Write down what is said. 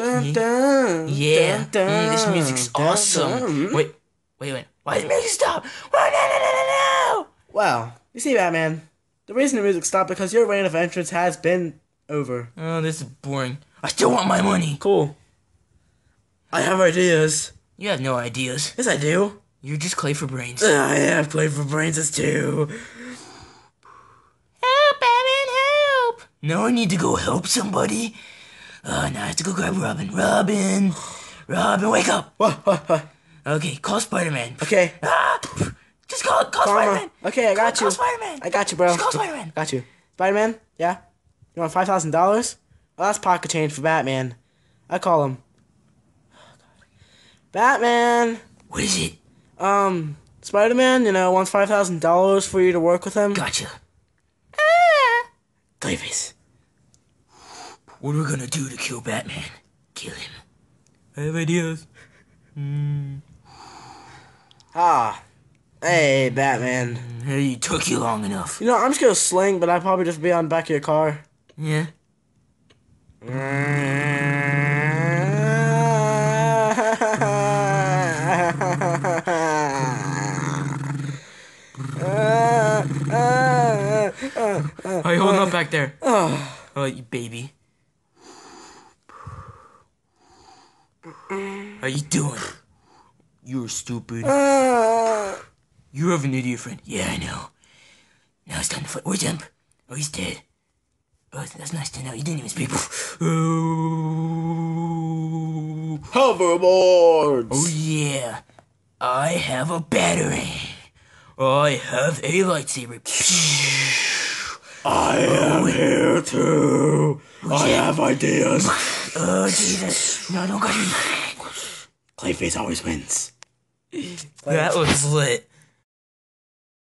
Yeah. This music's awesome. Wait. Why did the music stop? No. Well, you see, Batman, the reason the music stopped because your reign of entrance has been over. Oh, this is boring. I still want my money. Cool. I have ideas. You have no ideas. Yes, I do. You're just clay for brains. I have clay for brains too. Help, Batman, help! Now I need to go help somebody. Now I have to go grab Robin. Robin, wake up. What? Okay, call Spider-Man. Okay. Just call Spider-Man. Okay, I got you. Call Spider-Man. I got you, bro. Just call Spider-Man. Got you. Spider-Man? Yeah? You want $5,000? Well, that's pocket change for Batman. I call him. Batman! What is it? Spider-Man, wants $5,000 for you to work with him. Gotcha. Clayface. What are we gonna do to kill Batman? Kill him. I have ideas. Hey, Batman. Hey, it took you long enough. I'm just gonna sling, but I'd probably just be on the back of your car. Yeah. Hey, hold up back there. Oh, you baby. How you doing? You're stupid. You have an idiot friend. Yeah, I know. Now it's time to fight. Where's Imp? Oh, he's dead. Oh, that's nice to know. You didn't even speak. Oh. Hoverboards! Oh, yeah. I have a battery. I have a lightsaber. I am here too. I have ideas. Oh, Jesus. No, don't go. Clayface always wins. That was lit.